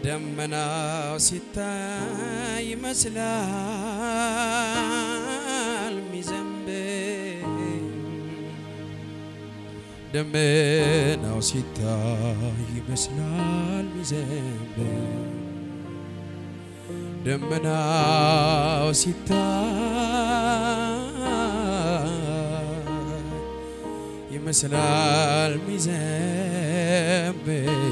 ደመናው ሲታይ ይመስላል ሚዘንብ ደመናው ሲታይ ይመስላል ሚዘንብ ደመናው ሲታይ ይመስላል ሚዘንብ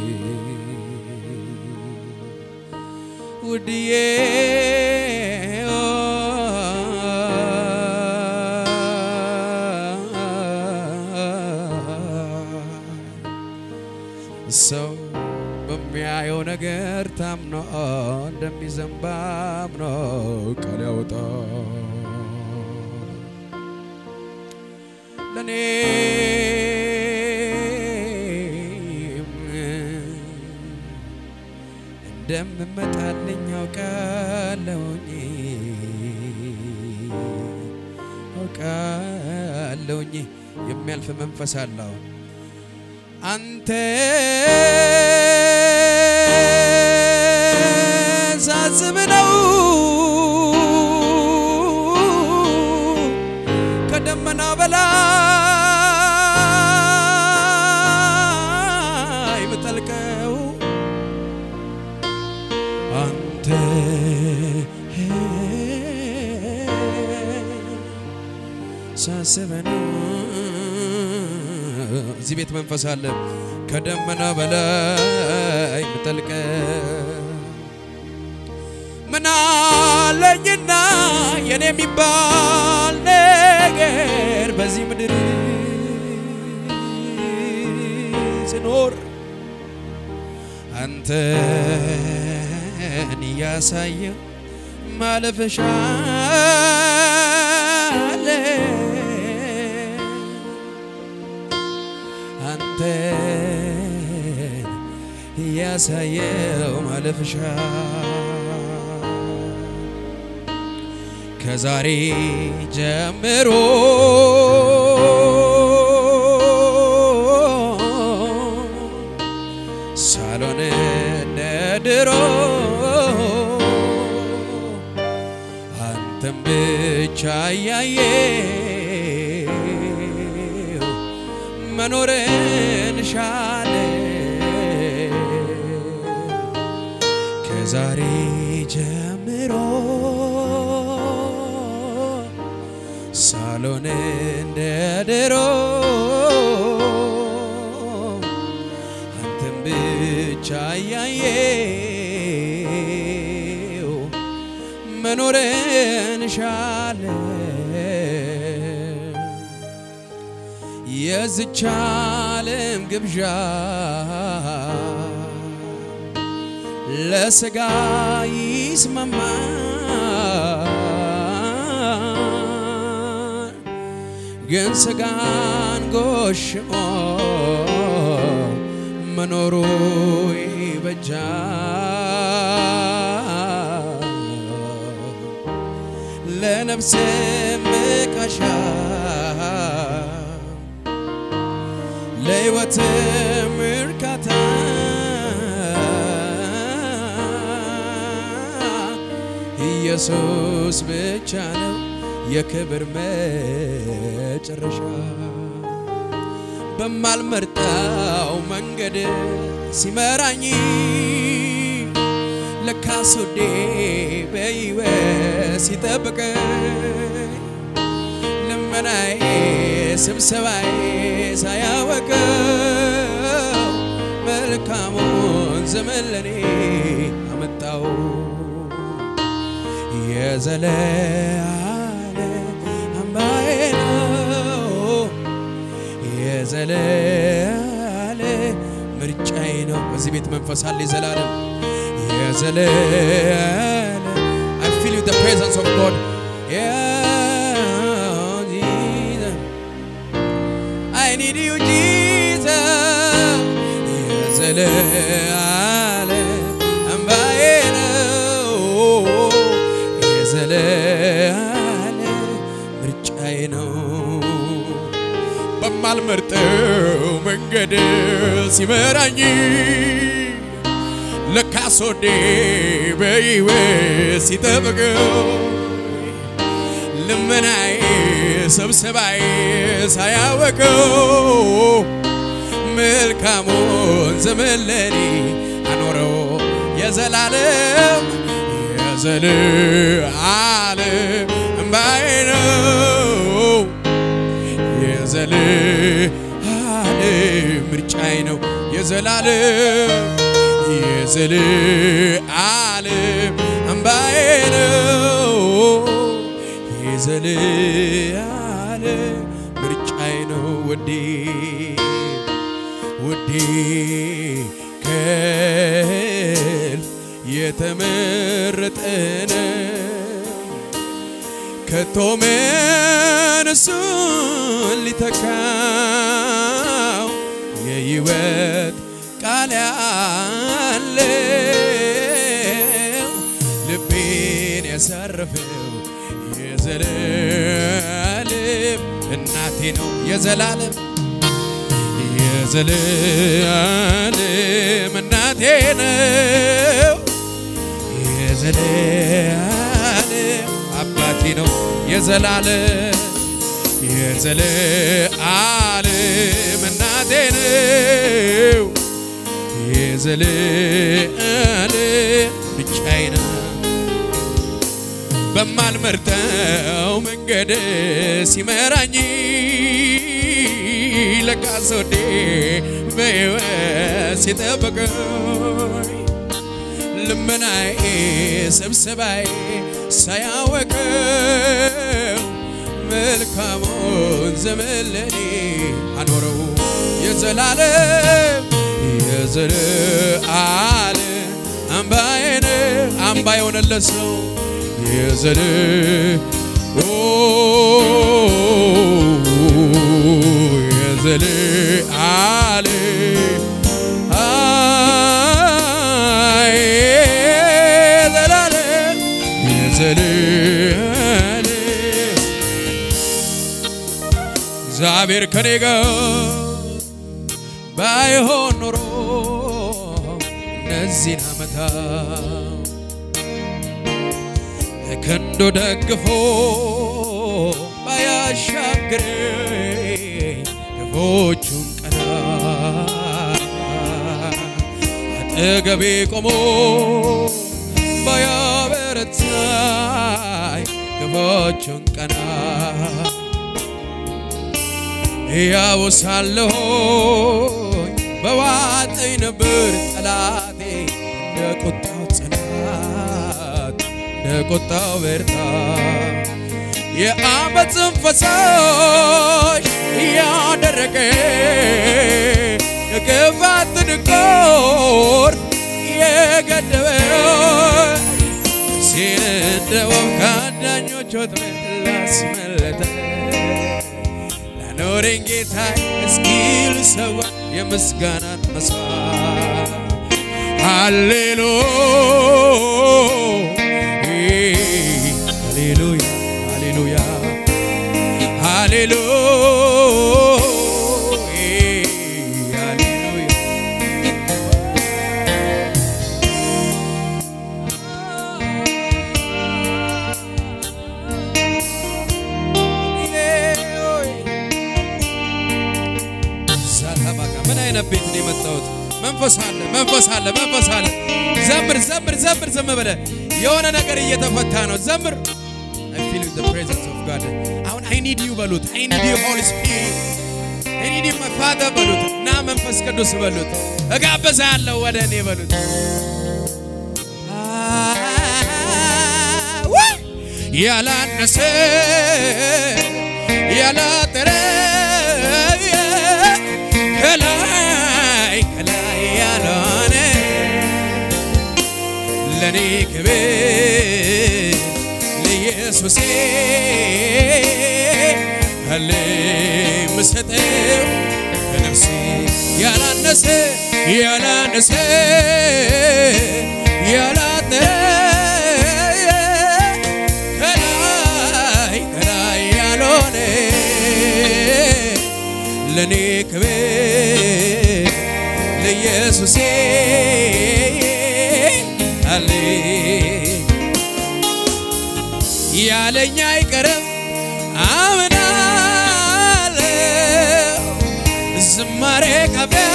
ውድዬ ሰው በሚያየው ነገር ታምኖ እንደሚዘንባም ነው ቃል ያወጣው ለኔ እንደምመጣልኝ አውቃለሁኝ የሚያልፍ መንፈስ አለው አንተ ሳስብነው ከደመና በላይ ምጠልቀው አንተ ሳስብነው እዚህ ቤት መንፈስ አለ ከደመና በላይ ምጠልቀ ምን አለኝና የኔ የሚባል ነገር በዚህ ምድር ስኖር አንተን ያሳየው ማለፈሻለ አንተን ያሳየው ማለፍሻ ከዛሬ ጀምሮ ሳሎን እንደድሮ አንተን ብቻ ያየው መኖርን ሻለ ከዛሬ ጀምሮ ሳሎን እንደድሮ አንተን ብቻ ያየው መኖርን ሻለ የዚች ዓለም ግብዣ ለሥጋ ይስማማል ግን ሥጋን ጎሽሞ መኖሩ ይበጃል ለነፍስ መካሻ ለሕይወት ምርካታ ኢየሱስ ብቻ ነው የክብር መጨረሻ በማልመርጠው መንገድ ሲመራኝ ለካስ ውዴ በሕይወት ሲጠብቀኝ ልመናዬ ስብሰባዬ ሳያወቀው መልካሙን ዘመን ለኔ አመጣው የዘለዓለም አምባዬ ነው የዘለዓለም ምርጫዬ ነው በዚህ ቤት መንፈስ አለ የዘላለም የዘለዓለም I feel you the presence of God I need you Jesus የዘለዓለም አምባዬ ነው የዘለዓለም ምርጫዬ ነው በማልመርጠው መንገድ ሲመራኝ ለካሶዴ በይወስ ሲጠብቀው ልመናዬ ሰብሰባዬ ሳያወቀው መልካሙን ዘመን ለኔ አኖረው የዘላለም እምባዬ ነው የዘላለም ምርጫዬ ነው የዘላለም እምባዬ ነው የዘላለም ምርጫዬ ነው ውዴ ከእልፍ የተመረጠን ከቶ ምን እሱን ሊተካው የሕይወት ቃል ያለው ልቤን ያሳረፈው የዘላለም እናቴ ነው የዘላለም እናቴ ነው የዘላለም አባቴ ነው የዘላለም እናቴ ነው የዘላለም ብቻዬ ነው በማልመርጠው መንገድ ሲመራኝ ለካሶዴ በሕይወት ሲጠብቀኝ ልመናዬ ሰብሰባዬ ሳያወቀው መልካሙን ዘመን ለኔ አኖረው የዘላለም እምባዬ ነው አምባ የሆነለት ሰው እግዚአብሔር ከኔ ጋር ባይሆን ኖሮ እነዚህን ዓመታት ክንዱ ደግፎ ባያሻግረኝ ክፉዎቹን ቀናት አጠገቤ ቆሞ ባያበረታኝ ክፉዎቹን ቀናት ያወሳለሁኝ በዋጠኝ ነበር ጠላቴ እንደቁጣው ጽናት እንደቁጣው ብርታት የዓመፅን ፈሳሽ እያደረቀ የክፋትን ጎርፍ የገደበ ነፍሴን እንደ ወፍ ከአዳኞች ወጥመድ ላስመለጠ ላኖረኝ ጌታዬ እስኪ ልሰዋ የምስጋናን መስዋዕት ሃሌሉያ ሃሌሉያ ሃሌሉያ ሃሌሉያ ምን አይነት ቤት ነው የመጣሁት? መንፈስ አለ ዘምር ዝም ብለህ የሆነ ነገር እየተፈታ ነው ዘምር I feel the presence of God አሁን I need you በሉት I need you Holy Spirit I need you my Father በሉት ና መንፈስ ቅዱስ በሉት እጋብዛለሁ ወደ እኔ በሉት ያላነሰ ያላጠረ ከላይ ያልሆነ ለኔ ክብር ለኢየሱሴ አለ ምሰጠው ከነፍሴ ያላነሰ ያላጠረ ከላይ ያልሆነ ለኔ ክብር ለኢየሱሴ ያለኛ አይቀርም አምናለሁ ዝማሬ ከፊያ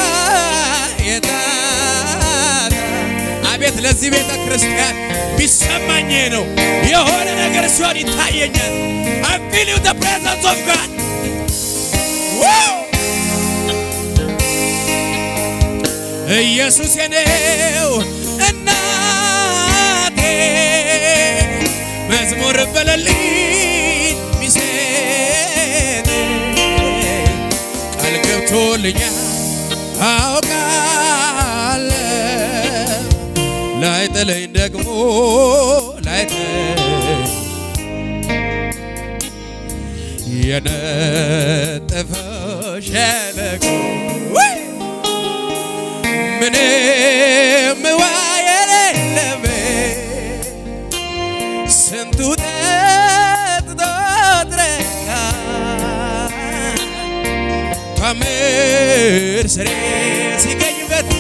የታታ አቤት ለዚህ ቤተ ክርስቲያን ቢሰማኝ ነው የሆነ ነገር ሲሆን ይታየኛል I feel you the presence of God Woo! ኢየሱስ የኔው እናቴ መዝሙር በለልኝ ሚስቴ ቃል ገብቶልኛል አውቃለሁ ላይጥለኝ ደግሞ ላይጥለኝ የነጠፈው ሸለቆ ምንም የሌለበት ስንቱ ጠጥቶ ረካ ከምር ስሬ ሲገኝበት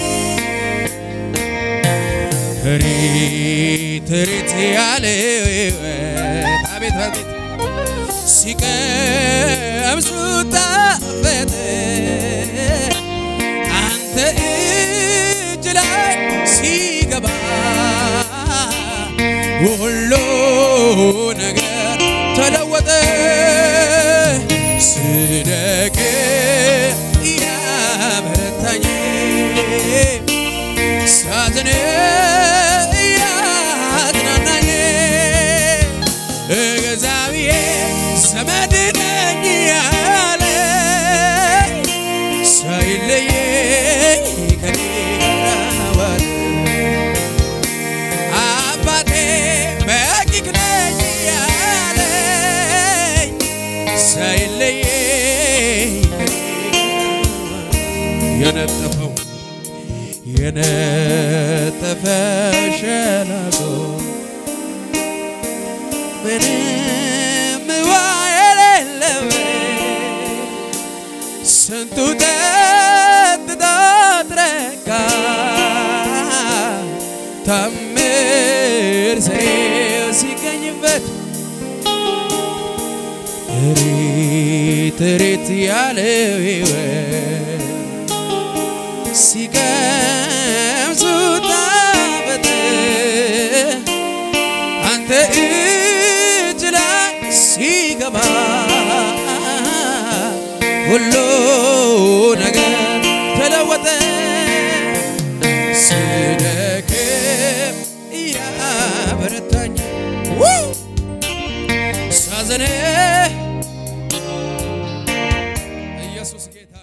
ሪት ያለ አቤት አቤት ሲቀምሱት ጣፈጠ አንተ እጅ ላይ ሲገባ ሁሉ ነገር ተለወጠ ስደቅ ያበረታኝ ሳዝን ያጽናናኝ እግዚአብሔር ዘመድ ነኝ ያለ ሳይለየኝ ከኔ ጋር አባቴ በቂክ ነኝ ያለ ሳይለየኝ የነጠፈው ሸለቆ ምንም የሌለበት ስንቱ ጠጥቶ ረካ ታምር ሰው ሲገኝበት ሪት ያለው ሕይወት ሲቀምሱት ጣፈጠ አንተ እጅ ላይ ሲገባ ሁሉ ነገር ተለወጠ ስደክም ያበረታኝ ሳዘን ኢየሱስ ጌታ